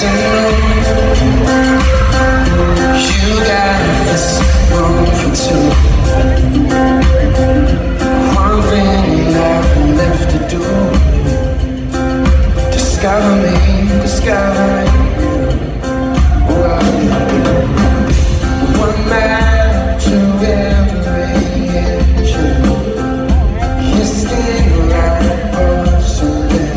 to know you got this room for two. One thing I've left to do. Discover me, discover you. One man to every inch of your skin like porcelain.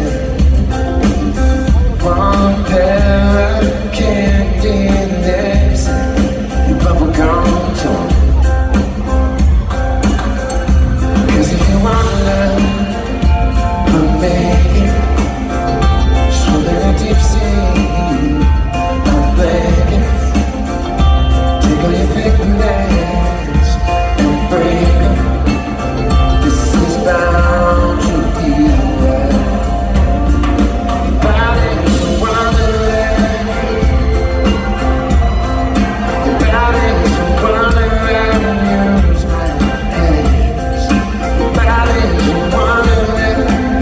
One pair of candy lips, your bubblegum tongue. 'Cause if you wanna love, I'll make it. Swim in a deep sea, I'm begging. Take all your big names and break them. This is bound to be the way. Your body's a wonderland. Your body's a wonderland. Use my hands. Your body's a wonderland.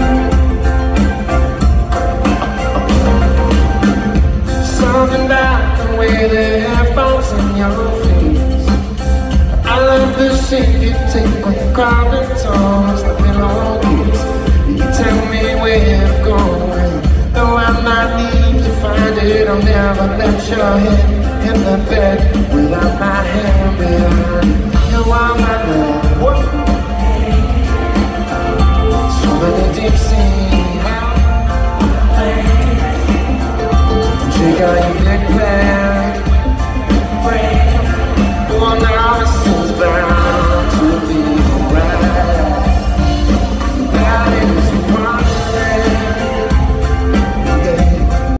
Something about the way the hair falls on your face. I love the shape you take when you're crawling towards the pillowcase. You can tell me where you're going, though I might need to find it. I'll never let your head hit the bed without my hand behind. You are my love. So many deep seas.